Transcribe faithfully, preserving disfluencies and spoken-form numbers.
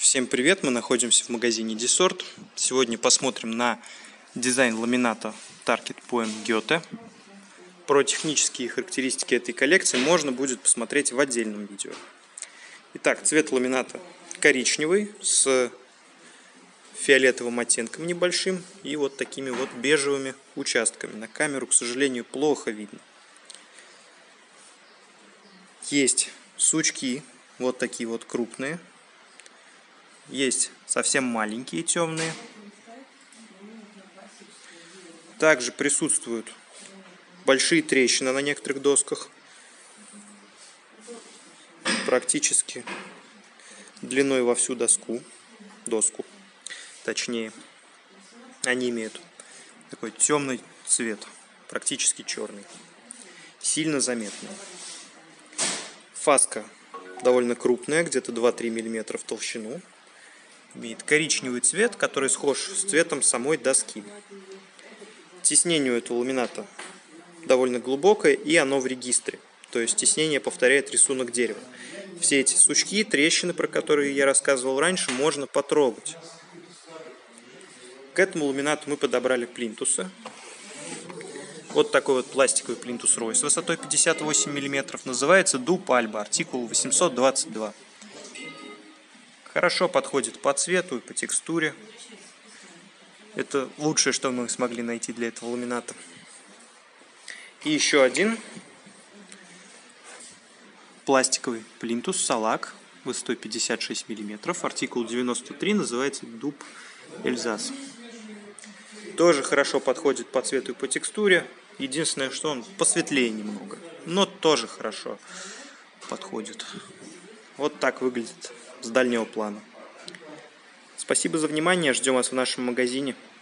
Всем привет! Мы находимся в магазине Дисорт. Сегодня посмотрим на дизайн ламината Target Point Goethe. Про технические характеристики этой коллекции можно будет посмотреть в отдельном видео. Итак, цвет ламината коричневый с фиолетовым оттенком небольшим и вот такими вот бежевыми участками. На камеру, к сожалению, плохо видно. Есть сучки, вот такие вот крупные. Есть совсем маленькие темные. Также присутствуют большие трещины на некоторых досках. Практически длиной во всю доску. Доску. Точнее. Они имеют такой темный цвет. Практически черный. Сильно заметный. Фаска довольно крупная, где-то два-три миллиметра в толщину. Имеет коричневый цвет, который схож с цветом самой доски. Тиснение у этого ламината довольно глубокое, и оно в регистре. То есть тиснение повторяет рисунок дерева. Все эти сучки, трещины, про которые я рассказывал раньше, можно потрогать. К этому ламинату мы подобрали плинтусы. Вот такой вот пластиковый плинтус Рой с высотой пятьдесят восемь миллиметров. Называется Дуб Альба, артикул восемьсот двадцать два. Хорошо подходит по цвету и по текстуре. Это лучшее, что мы смогли найти для этого ламината. И еще один пластиковый плинтус Салак высотой пятьдесят шесть миллиметров. Артикул девяносто три, называется Дуб Эльзас. Тоже хорошо подходит по цвету и по текстуре. Единственное, что он посветлее немного, но тоже хорошо подходит. Вот так выглядит с дальнего плана. Спасибо за внимание, ждем вас в нашем магазине.